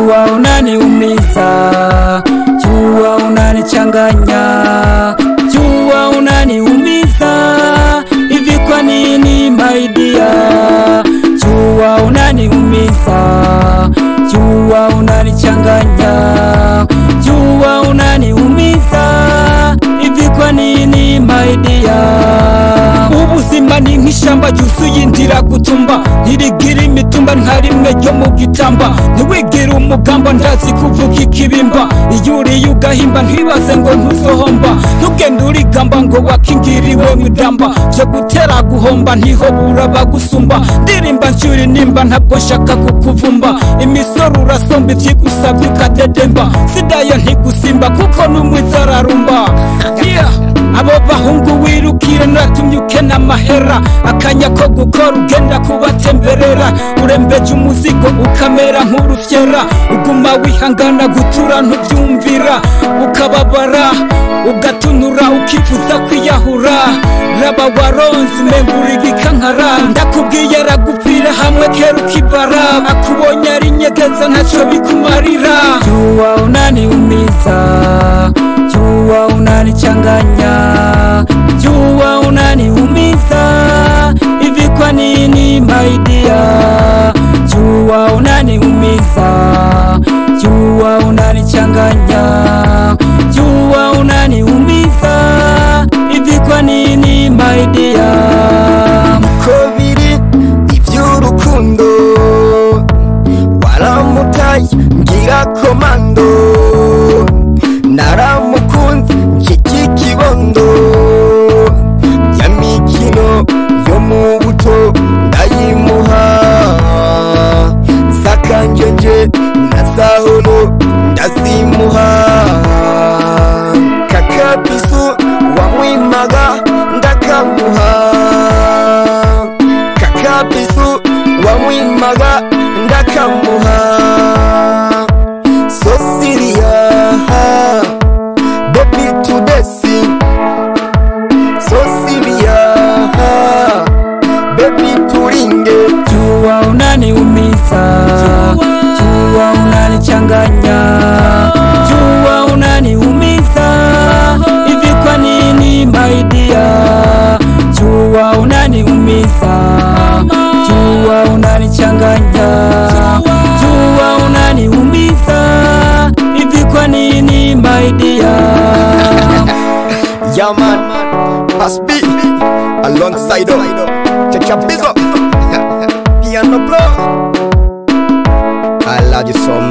jua unaniumiza, jua unanichanganya, jua unaniumiza, hivi kwa nini my dear? Jua unaniumiza, jua unanichanganya, jua unaniumiza, hivi kwa nini my dear? Ubuzima ni nk'ishamba ryuzuye indira gutumba, ntirigira imitumba nta rimwe ryo mu gitamba, ntiwigire umugamba ndazi kuvuga ikibimba, iyo uriye ugahimba ntibaze ngo ntuzohomba, ntugende urigamba ngo wakingiriwe mwidamba, vyo gutera guhomba ntihobura bagusumba, ndirimba ncuri nimba ntabwo nshaka kukuvumba, imisoro urasomba ivyigusavye ukadedemba, sidayo ntigusimba kuko n'umwiza ararumba. Abo bahungu wirukire natumye ukena amahera, akanya ko gukora ugenda kubatemberera, urembeje umuzigo ukamera nk'urufyera, uguma wihangana gutura ntuvyumvira, ukababara ugatunura ukifuza kwiyahura, raba waronse mengurigika nkara, ndakubwiye ragupfira hamwe kera ukibara, akubonye ari nyegeza ntaco bikumarira. Jua unaniumiza, jua unanichanganya, jua unaniumiza, hivi kwa nini my dear? Jua unaniumiza, jua unanichanganya, jua unaniumiza, hivi kwa nini my dear? Mukobiri ivy'urukundo waramutaye ngira komando, naramukunze nk'iki kibondo, ya mikino yo mu buto ndayimuha, zakanjenje na zahono ndazimuha, kakabisu wamwimaga ndakamuha, kakabisu wamwimaga ndakamuha, so serious baby to the sea, so serious baby turinge. Jua unaniumiza, jua unanichanganya, jua unaniumiza, hivi kwa nini my dear? Jua unaniumiza, jua unanichanganya, jua unaniumiza, hivi kwa nini my dear? Yeah man, Pass B alongside Chacha Bizo Piano Blow. I love you so much.